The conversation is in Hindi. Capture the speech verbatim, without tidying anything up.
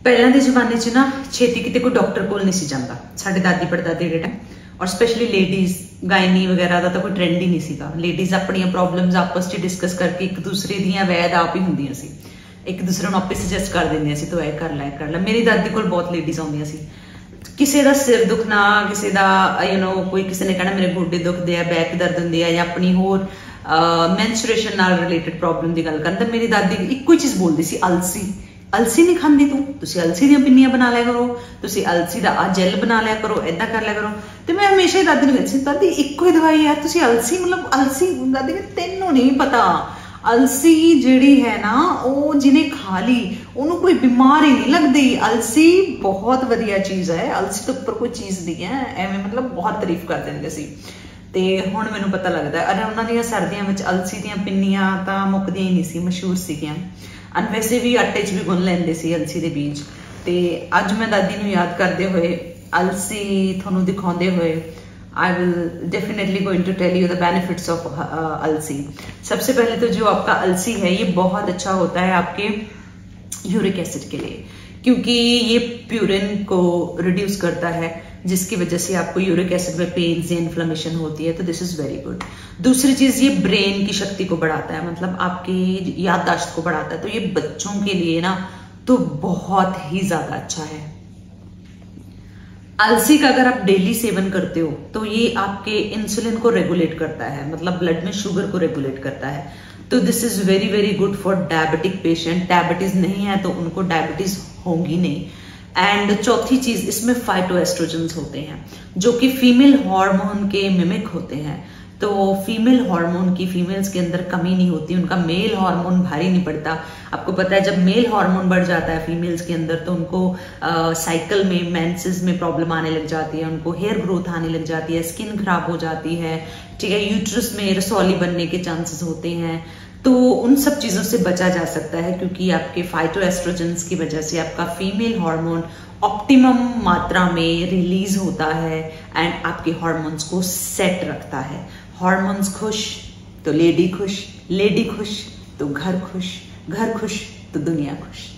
ਪਹਿਲਾਂ ਦੇ ਜ਼ਮਾਨੇ 'ਚ ਨਾ ਛੇਤੀ ਕਿਤੇ ਕੋਈ ਡਾਕਟਰ ਕੋਲ ਨਹੀਂ ਸੀ ਜਾਂਦਾ ਸਾਡੇ ਦਾਦੀ ਪੜਦਾਦੇ ਦੇ ਟਾਈਮ ਔਰ ਸਪੈਸ਼ਲੀ ਲੇਡੀਜ਼ ਗਾਇਨੀ ਵਗੈਰਾ ਦਾ ਤਾਂ ਕੋਈ ਟ੍ਰੈਂਡ ਹੀ ਨਹੀਂ ਸੀਗਾ। ਲੇਡੀਜ਼ ਆਪਣੀਆਂ ਪ੍ਰੋਬਲਮਸ ਆਪਸ 'ਚ ਡਿਸਕਸ ਕਰਕੇ ਇੱਕ ਦੂਸਰੇ ਦੀਆਂ ਵੈਦ ਆਪ ਹੀ ਹੁੰਦੀਆਂ ਸੀ, ਇੱਕ ਦੂਸਰੇ ਨੂੰ ਆਪੇ ਸੁਜੈਸਟ ਕਰ ਦਿੰਦੀਆਂ ਸੀ ਤੂੰ ਇਹ ਕਰ ਲੈ ਕਰ ਲੈ। ਮੇਰੀ ਦਾਦੀ ਕੋਲ ਬਹੁਤ ਲੇਡੀਜ਼ ਆਉਂਦੀਆਂ ਸੀ, ਕਿਸੇ ਦਾ ਸਿਰ ਦੁਖਣਾ, ਕਿਸੇ ਦਾ ਯੂ نو ਕੋਈ ਕਿਸੇ ਨੇ ਕਹਿਣਾ ਮੇਰੇ ਗੋਡੇ ਦੁਖਦੇ ਆ, ਬੈਕ ਦਰਦ ਹੁੰਦੀ ਆ, ਜਾਂ ਆਪਣੀ ਹੋਰ ਮੈਂਸਟ੍ਰੂਏਸ਼ਨ ਨਾਲ ਰਿਲੇਟਡ ਪ੍ਰੋਬਲਮ ਦੀ ਗੱਲ ਕਰਨ ਤਾਂ ਮੇਰੀ ਦਾਦੀ ਇੱਕੋ ਹੀ ਚੀਜ਼ ਬੋਲਦੀ ਸੀ, ਅਲਸੀ अलसी नहीं खाती तू, तुसी अलसी दी पिन्नियां बना लिया करो, तुसी अलसी दा आ जेल बना लिया करो, ऐदा कर लिया करो। तो मैं हमेशा ही दादी नूं कहती सी दादी इक्को ही दवाई है, तुसी अलसी मतलब अलसी दादी कहती तैनूं नहीं पता अलसी जिहड़ी है ना वो जिन्हें खा ली उन्होंने कोई बीमारी नहीं लगती। अलसी बहुत वधिया चीज़ है, अलसी तो उपर कोई चीज़ नहीं है, एवें मतलब बहुत तारीफ कर देंदे सी। ते हुण मैनूं पता लगदा अरे उन्हां दीयां सर्दियां विच अलसी दीयां पिन्नियां तां मुकदियां ही नहीं सी, मशहूर सीगियां। अन वैसे भी आटे च भी गुन लेंदे सी अलसी दे बीज। ते अज मैं दादी नूं याद करदे होए अलसी तुहानूं दिखाउंदे होए I will definitely going to tell you the benefits of अलसी। सबसे पहले तो जो आपका अलसी है ये बहुत अच्छा होता है आपके यूरिक एसिड के लिए, क्योंकि ये प्यूरिन को रिड्यूस करता है जिसकी वजह से आपको यूरिक एसिड में पेन्स या इन्फ्लेमेशन होती है, तो दिस इज वेरी गुड। दूसरी चीज ये ब्रेन की शक्ति को बढ़ाता है, मतलब आपकी याददाश्त को बढ़ाता है, तो ये बच्चों के लिए ना तो बहुत ही ज्यादा अच्छा है। अलसी का अगर आप डेली सेवन करते हो तो ये आपके इंसुलिन को रेगुलेट करता है, मतलब ब्लड में शुगर को रेगुलेट करता है, तो this is very very good for diabetic patient. Diabetes नहीं है तो उनको डायबिटीज होगी नहीं। एंड चौथी चीज इसमें फाइटोएस्ट्रोजन्स होते हैं जो कि फीमेल हार्मोन के मिमिक होते हैं, तो फीमेल हार्मोन की फीमेल्स के अंदर कमी नहीं होती, उनका मेल हार्मोन भारी नहीं पड़ता। आपको पता है जब मेल हार्मोन बढ़ जाता है फीमेल्स के अंदर तो उनको साइकिल में मेंसेस में प्रॉब्लम आने लग जाती है, उनको हेयर ग्रोथ आने लग जाती है, स्किन खराब हो जाती है, ठीक है, यूट्रस में रसौली बनने के चांसेस होते हैं। तो उन सब चीजों से बचा जा सकता है क्योंकि आपके फाइटोएस्ट्रोजन्स की वजह से आपका फीमेल हार्मोन ऑप्टिमम मात्रा में रिलीज होता है एंड आपके हार्मोन्स को सेट रखता है। हार्मोन्स खुश तो लेडी खुश, लेडी खुश तो घर खुश, घर खुश तो दुनिया खुश।